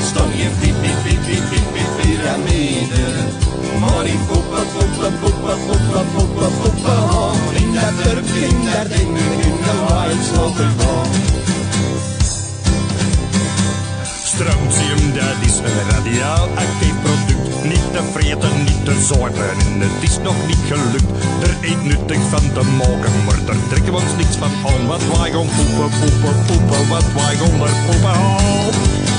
stond je piramide. Maar in Poupehan, in dat dorp, in dat ding, in de Waaienslotergang. Strontium, dat is een radioactief product. Niet te vreten, niet te zuipen en het is nog niet gelukt er eet nuttig van te maken, maar daar trekken we ons niks van aan. Wat wij gaan poepen, wat wij gaan er poepen aan.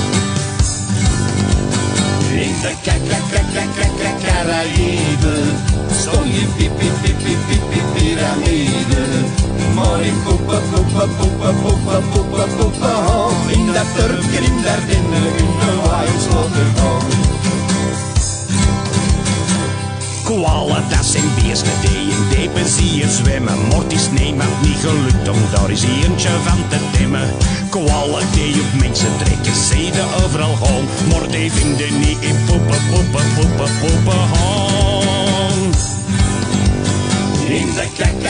In de Caraïben stond je piramide. Maar in Poupehan, in dat dorpje, in dat ding, in de Waaienslotergang. Koala, dat zijn beesten die in diepe zeeën zwemmen. Mortis neemt het niet gelukt om daar eens eentje van te temmen. Koala die op mensen trekken, zeden overal gaan. Maar die vinden niet in Poupehan. In de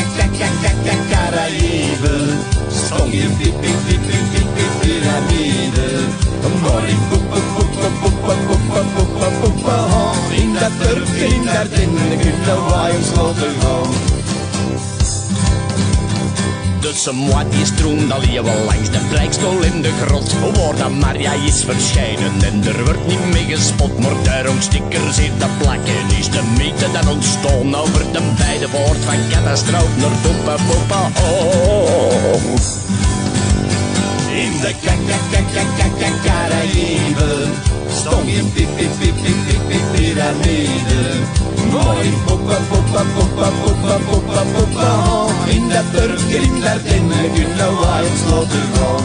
Caraïben stond je piramide. Maar in Poupehan, in dat dorpje, in dat ding, in de Waaienslotergang. Dus een moed die stroomt al eeuwen langs de blijkstol in de grot, waar dat Maria is verschijnen en er wordt niet mee gespot, maar daar om stickers in te plakken is de mythe dan ontstaan over de beide woord van Katastroof naar Poupehan. In de Caraïben stond je piramide. Maar in Poupehan, in dat dorpje, in dat ding, in de Waaienslotergang.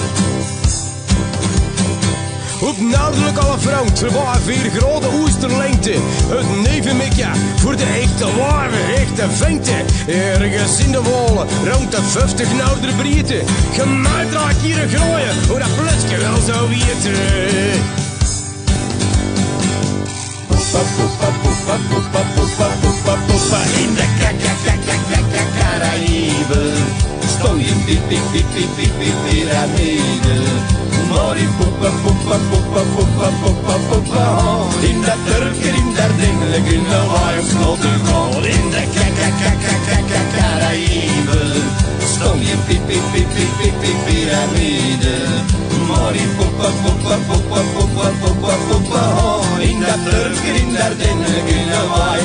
Op noordelijk alle front, er waren 4 grote oesterlengte. Het nevenmikje voor de echte ware, echte venten. Ergens in de wallen, rond de 50 noudere breedte. Gemaaid raak hier een grooien, hoe dat plutske wel zou weten. In de Caraïben stond je piramide. Maar in Poupehan, in dat dorpje, in dat ding, in de Waaienslotergang. In de Caraïben stond je piramide. Maar in Poupehan, in dat dorpje, in dat ding, in de Waaienslotergang.